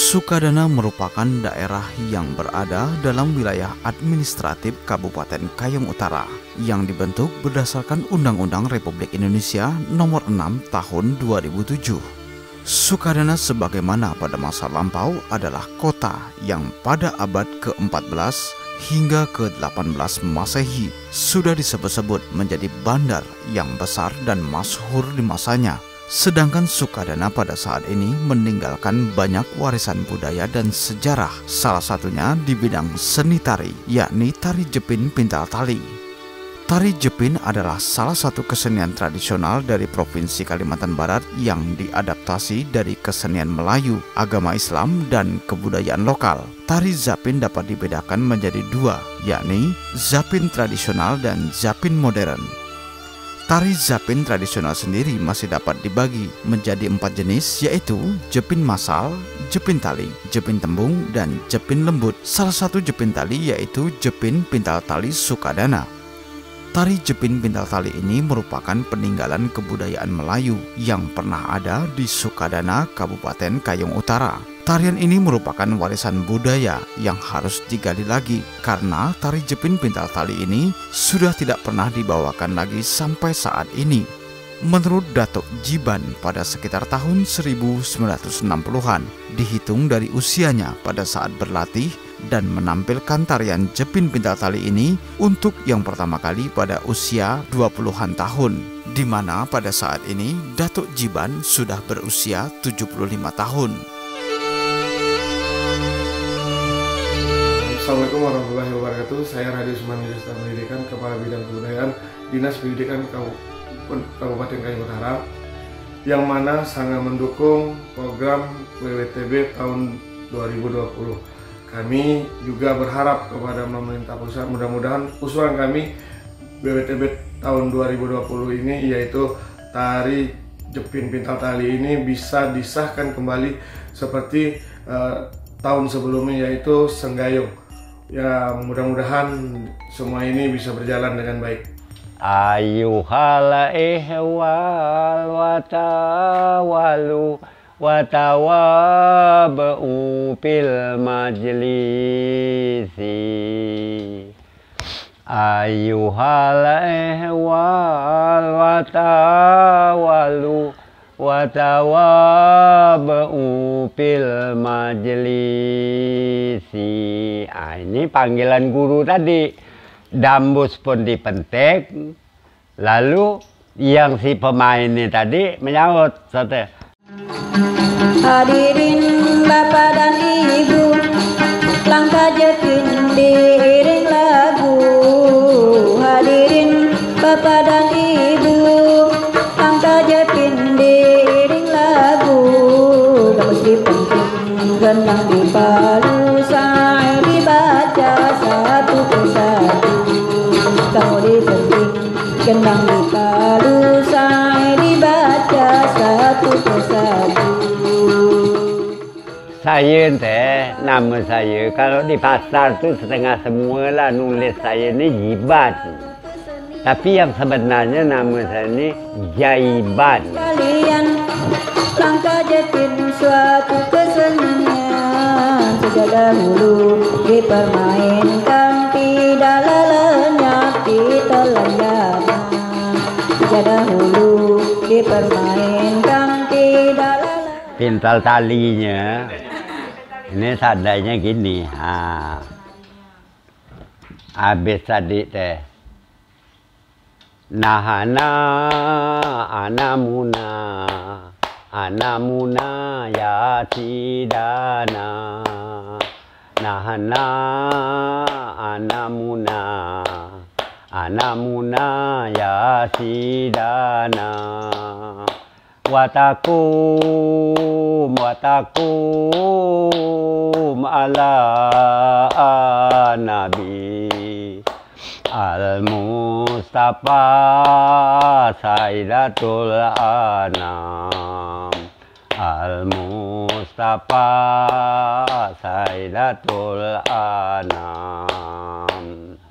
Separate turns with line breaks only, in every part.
Sukadana merupakan daerah yang berada dalam wilayah administratif Kabupaten Kayong Utara yang dibentuk berdasarkan Undang-Undang Republik Indonesia Nomor 6 Tahun 2007. Sukadana sebagaimana pada masa lampau adalah kota yang pada abad ke-14 hingga ke-18 Masehi sudah disebut-sebut menjadi bandar yang besar dan masyhur di masanya. Sedangkan Sukadana pada saat ini meninggalkan banyak warisan budaya dan sejarah, salah satunya di bidang seni tari, yakni tari jepin pintal tali. Tari jepin adalah salah satu kesenian tradisional dari Provinsi Kalimantan Barat yang diadaptasi dari kesenian Melayu, agama Islam, dan kebudayaan lokal. Tari zapin dapat dibedakan menjadi dua, yakni zapin tradisional dan zapin modern. Tari zapin tradisional sendiri masih dapat dibagi menjadi 4 jenis, yaitu jepin masal, jepin tali, jepin tembung, dan jepin lembut. Salah satu jepin tali yaitu jepin pintal tali Sukadana. Tari jepin pintal tali ini merupakan peninggalan kebudayaan Melayu yang pernah ada di Sukadana, Kabupaten Kayong Utara. Tarian ini merupakan warisan budaya yang harus digali lagi karena tari jepin pintal tali ini sudah tidak pernah dibawakan lagi sampai saat ini. Menurut Datuk Jiban pada sekitar tahun 1960-an, dihitung dari usianya pada saat berlatih dan menampilkan tarian jepin pintal tali ini untuk yang pertama kali pada usia 20-an tahun, di mana pada saat ini Datuk Jiban sudah berusia 75 tahun.
Assalamualaikum warahmatullahi wabarakatuh. Saya Radi Usman Minister Pendidikan, Kepala Bidang Kebudayaan, Dinas Pendidikan Kabupaten Kayong Utara, yang mana sangat mendukung program WWTB tahun 2020. Kami juga berharap kepada pemerintah pusat, mudah-mudahan usulan kami WWTB tahun 2020 ini, yaitu tari jepin pintal tali ini bisa disahkan kembali seperti tahun sebelumnya, yaitu Senggayung. Ya, mudah-mudahan semua ini bisa berjalan dengan baik.
Ayuhal ihwal watawalu watawabu fil majlisi. Ayuhal ihwal watawalu watawabu fil majlisi. Ini panggilan guru tadi. Dambus pun dipentek, lalu yang si pemain ini tadi menyaut.
Hadirin Bapak dan Ibu, langkah jepin diiring lagu. Hadirin Bapak dan Ibu, langkah jepin diiring lagu. Gamus dipenting, gendang dipalu, sair dibaca satu persatu. Kamu dipenting, gendang dipalu, sair dibaca satu persatu.
Saya nama saya kalau di pasar tuh setengah semua lah nulis saya ini Jiban. Tapi yang sebenarnya nama saya ini Jaiban.
Kalian langkah jepin suatu kesenian, sejak dahulu dipermainkan, tidak lenyap ditelanjang. Sejak dahulu dipermainkan, tidak lenyap.
Pintal talinya ini tandanya gini, habis tadi teh. Nahana anamuna anamuna ya tidana. Nahana anamuna anamuna ya tidana. Watakum watakum ala nabi Al-Mustafa Sayyidatul Anam. Al-Mustafa Sayyidatul Anam.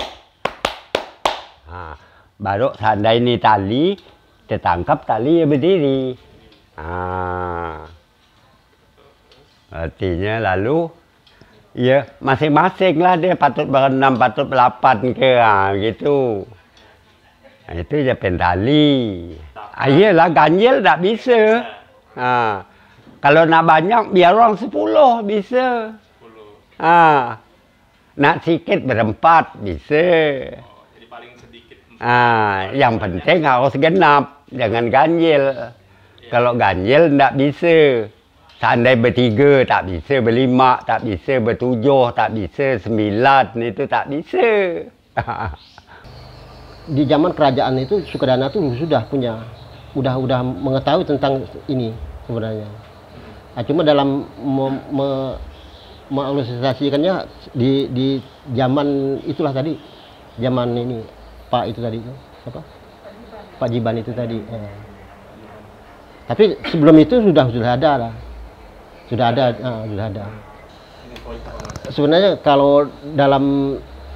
Baru tanda ini tali, tertangkap tali berdiri. Artinya lalu ya masing-masing lah dia patut berenam, patut belapan ke gitu. Nah, itu je pentali. Iyalah ganjil tak bisa. Kalau nak banyak biar orang 10 bisa. Nak sikit berempat bisa.
Jadi paling sedikit.
Yang penting harus genap, jangan ganjil. Kalau ganjil tak bisa. Seandai bertiga tak bisa, berlima tak bisa, bertujuh tak bisa, 9 itu tak bisa.
Di zaman kerajaan itu Sukadana tuh sudah punya, udah mengetahui tentang ini sebenarnya. Cuma dalam mengilustrasikannya di zaman itulah tadi, zaman ini Pak itu tadi itu siapa? Pak Jiban itu tadi. Tapi sebelum itu sudah ada lah. Sudah ada. Sebenarnya kalau dalam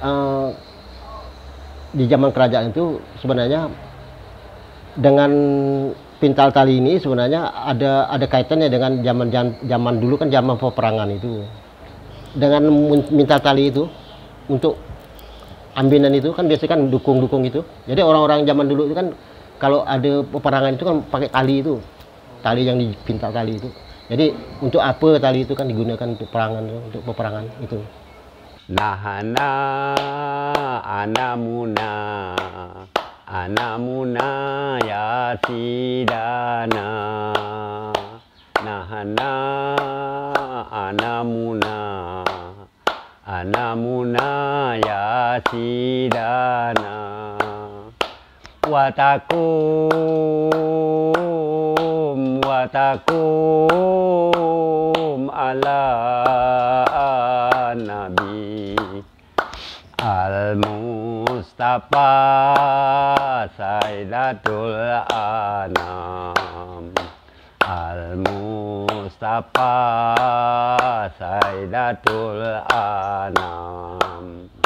di zaman kerajaan itu sebenarnya dengan pintal tali ini sebenarnya ada kaitannya dengan zaman dulu kan zaman peperangan itu. Dengan pintal tali itu untuk ambinan itu kan biasanya kan dukung itu. Jadi orang-orang zaman dulu itu kan kalau ada peperangan itu kan pakai tali itu. Tali yang dipintal tali itu. Jadi untuk apa tali itu kan digunakan untuk peperangan itu.
Nahana anamuna ya sidana. Nahana anamuna ya sidana. Watakum ala nabi al-Mustafa Sayyidatul Anam. Al-Mustafa Sayyidatul Anam.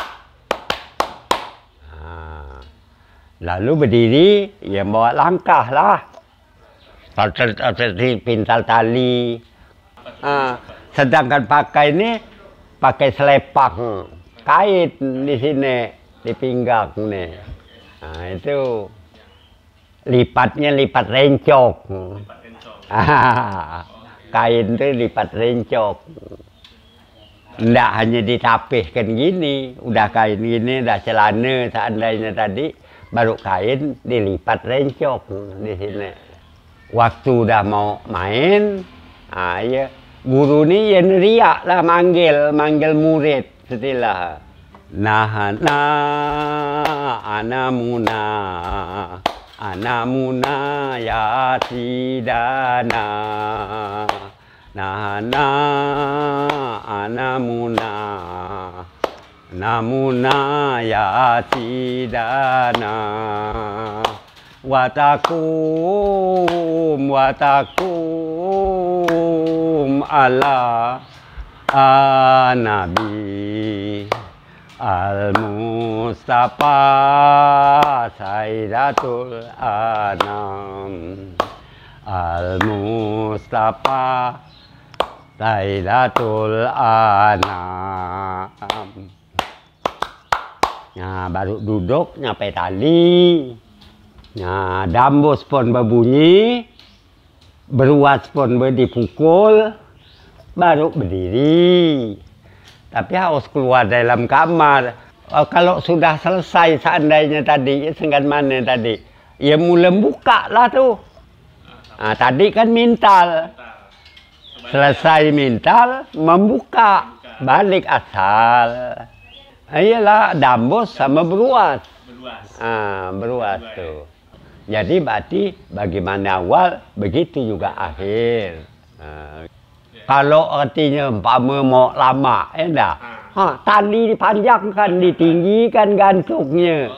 Lalu berdiri, ya bawa langkah lah. Seperti pintal tali. Sedangkan pakai ini, pakai selepang. Kait di sini, di pinggang nih. Nah, itu lipatnya lipat rencok. Kain itu lipat rencok. Nggak hanya ditapihkan gini, udah kain gini, udah celana seandainya tadi, baru kain dilipat rencok di sini. Waktu udah mau main, ya guru ni ya riak lah manggil murid setelah. Nahana anamuna ya sidana. Nahana anamuna ya sidana. Watakum ala nabi al-Mustafa Sayyidatul Anam. Al-Mustafa Sayyidatul Anam. Nah, baru duduk nyampe tali. Nah, dambus pun berbunyi, beruas pun dipukul, baru berdiri. Tapi harus keluar dalam kamar. Kalau sudah selesai seandainya tadi, senggan mana tadi? Ya mulai buka lah tuh. Nah, tadi kan mintal. Selesai mintal, membuka. Balik asal. Iyalah, dambus sama beruas. Beruas tuh. Jadi berarti bagaimana awal, begitu juga akhir. Kalau artinya umpama mau lama, enggak. Tali dipanjangkan, ditinggikan gantungnya.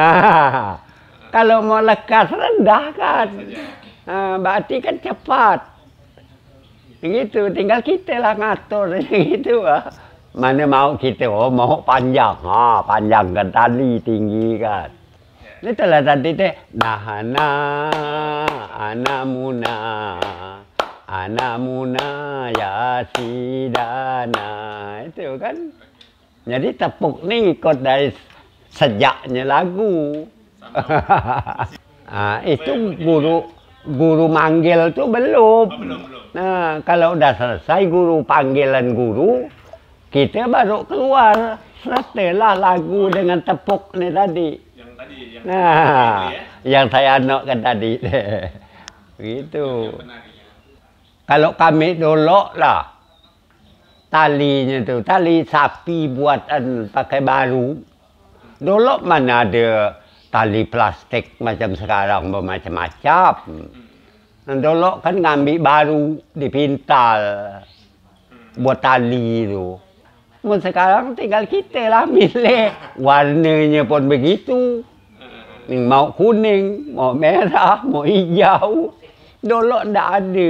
Kalau mau lekas, rendahkan. Berarti kan cepat. Gitu, tinggal kita lah ngatur gitu. Mana mau kita, mau panjang, panjangkan tali, tinggikan. Itulah tadi teh, nahana anamuna Anamuna ya sidana. Itu kan. Jadi tepuk nih ikut dari sejaknya lagu. Itu guru manggil tuh belum. Nah, kalau udah selesai guru panggilan guru, kita baru keluar. Setelah lagu dengan tepuk nih tadi.
Yang tadi,
yang saya anokkan tadi. Gitu. Kalau kami dolok lah, talinya tuh, tali sapi buatan pakai baru. Dolok mana ada tali plastik macam sekarang bermacam-macam. Dolok kan ngambil baru, dipintal, buat tali itu. Sekarang tinggal kita lah milih, warnanya pun begitu. Mau kuning, mau merah, mau hijau. Dolok ndak ada.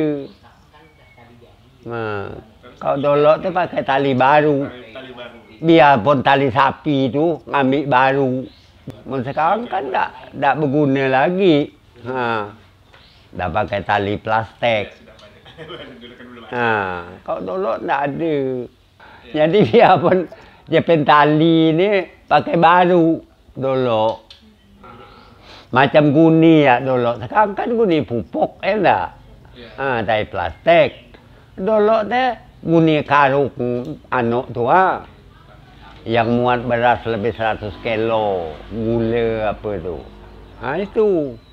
Nah, kalau dolok tu pakai tali baru. Biarpun tali sapi tu ngambil baru. Sekarang kan tak berguna lagi. Dah pakai tali plastik. Kalau dolok tak ada. Jadi biarpun jepit tali ni pakai baru dolok. Macam guni ya dolok. Sekarang kan guni pupuk enggak. Tali plastik. Dolok teh guni karung anak tua. Yang muat beras lebih 100 kilo, gula apa tu. Itu.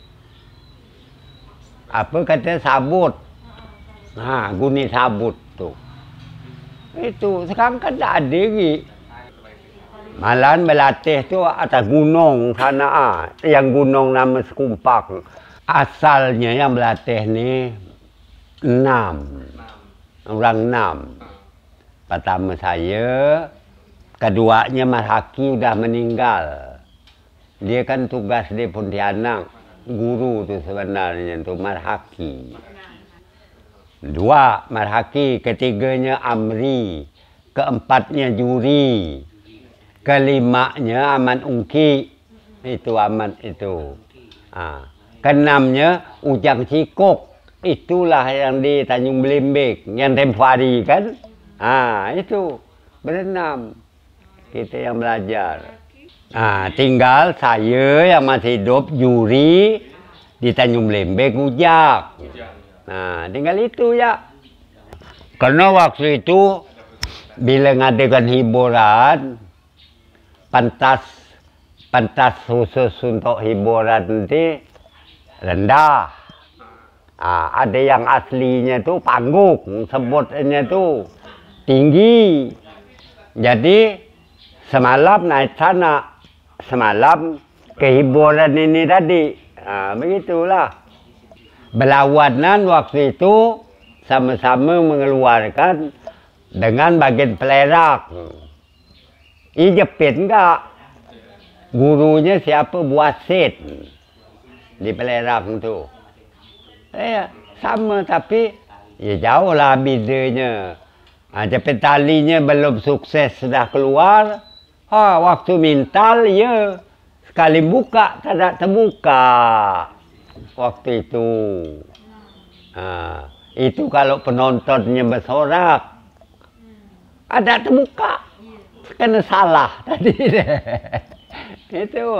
Apa kata sabut. Guni sabut tu. Itu. Sekarang kan tak ada lagi. Malahan berlatih tu atas gunung sana. Yang gunung nama Sekumpang. Asalnya yang berlatih ni 6. Orang 6. Pertama saya, keduanya Mas Haki sudah meninggal. Dia kan tugas di Pontianak. Guru tu sebenarnya tu Mas Haki. 2 Mas Haki, ketiganya Amri, keempatnya Juri, kelimanya Aman Ungki. Itu Aman itu. Keenamnya Ujang Cikuk. Itulah yang di Tanjung Belimbing, yang tempoh hari kan. Itu berenam. Kita yang belajar. Tinggal saya yang masih hidup, Juri, di Tanjung Belimbing, Ujak. Tinggal itu ya. Karena waktu itu, bila ngadakan hiburan, pentas khusus untuk hiburan nanti rendah. Ada yang aslinya tu panggung, sebutnya tu tinggi. Jadi semalam naik sana, semalam kehiburan ini tadi. Begitulah. Berlawanan waktu itu sama-sama mengeluarkan dengan bagian pelerak. Jepit enggak. Gurunya siapa buat set di pelerak tu. Sama tapi ya jauh lah bedanya. Jepit talinya belum sukses sudah keluar. Waktu mintal ya sekali buka tak terbuka. Waktu itu. Itu kalau penontonnya bersorak. Ada terbuka. Kena salah tadi. Itu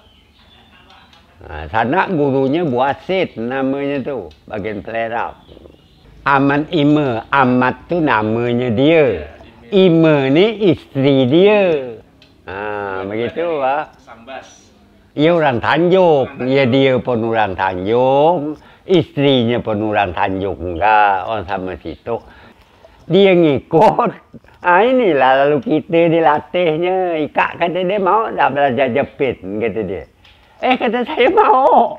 sana gurunya buat set namanya tu. Bagian pelerak. Aman Ime. Amat tu namanya dia. Ime ni isteri dia. Begitu
Sambas.
Ia orang Tanjung. Dia pun orang Tanjung. Istrinya pun orang Tanjung enggak. Orang sama situ. Dia ngikut. Inilah lalu kita dilatihnya. Ikak kata dia mau tak belajar jepit. Kata dia. Kata saya mau.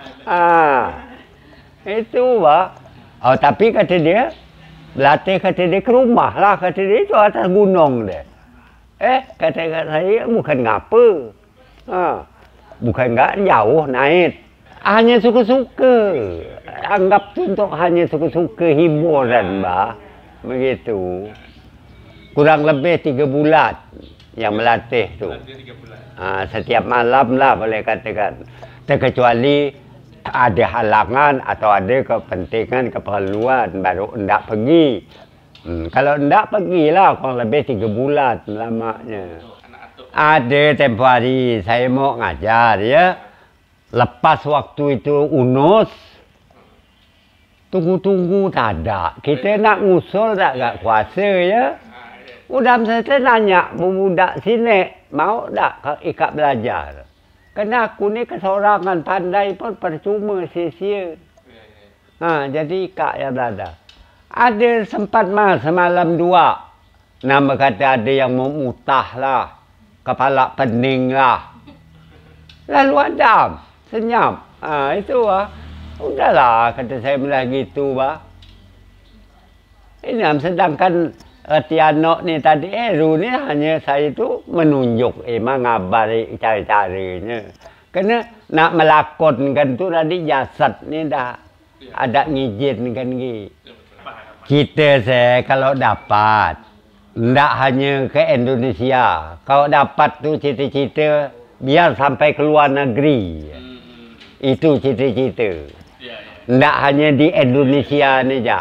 Itu tapi kata dia. Berlatih kata dia ke rumah lah. Kata dia itu atas gunung dia. Kata saya bukan ngapa. Bukan enggak jauh naik. Hanya suka-suka. Anggap untuk hanya suka-suka hiburan, bah. Begitu. Kurang lebih 3 bulan yang melatih tu. Setiap malam lah boleh katakan. Terkecuali ada halangan atau ada kepentingan keperluan baru hendak pergi. Kalau hendak pergilah kurang lebih 3 bulan lamanya. Ada tempoh hari saya mau ngajar ya. Lepas waktu itu unus, tunggu-tunggu tak ada. Kita nak ngusul tak kuasa ya. Udah saya nanya budak sini mau tak ikut belajar. Karena aku ni kesorangan pandai pun percuma sia-sia. Jadi ikut yang berada. Ada sempat semalam 2. Nama kata ada yang mau mutah lah. Kepala pening lah. Lalu adam. Senyap. Itu lah. Udahlah kata saya bilang gitu bah. Ini sedangkan Tianok ni tadi Ru ni hanya saya tu menunjuk mengabari cara-caranya. Kena nak melakonkan tu tadi jasad ni dah ada ngizinkan gitu. Kita saya kalau dapat ndak hanya ke Indonesia. Kalau dapat tu cita-cita biar sampai ke luar negeri. Itu cita-cita. Ndak hanya di Indonesia ni je.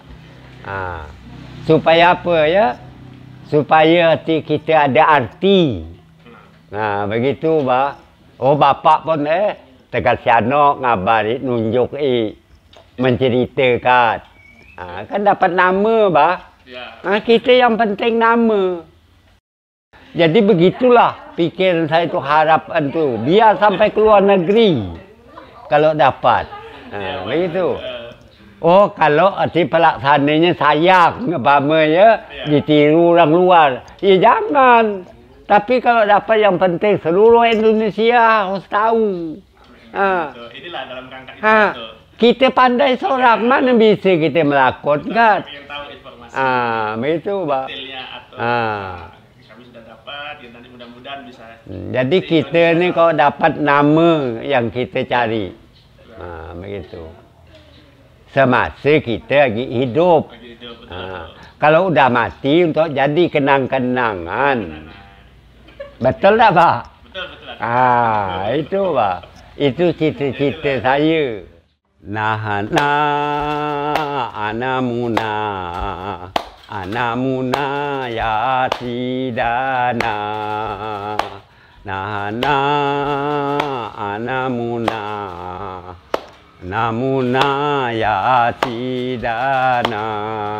Supaya apa ya? Supaya hati kita ada arti. Begitu bah. Oh bapak pun tegas sianok ngabari nunjuk menceritakan. Kan dapat nama bah. Kita yang penting nama. Jadi begitulah pikiran saya tu, harapan tu. Biar sampai ke luar negeri. Kalau dapat. Begitu. Oh, kalau arti pelaksananya sayang ngepama ya, ditiru orang luar. Ya jangan. Tapi kalau dapat yang penting seluruh Indonesia harus tahu.
Inilah dalam rangka itu.
Kita pandai seorang mana bisa kita melakukan.
Yang tahu informasi.
Begitu, Pak.
Detailnya atau kami sudah dapat, ya nanti mudah-mudahan bisa.
Jadi kita ni kalau dapat nama yang kita cari. Begitu. Semasa kita lagi hidup. Kalau udah mati untuk jadi kenang-kenangan. Betul tak, Pak?
Betul.
Itu, Pak. Itu cita-cita saya. Nahana anamuna ya sidana. Nahana anamuna namuna ya sidana.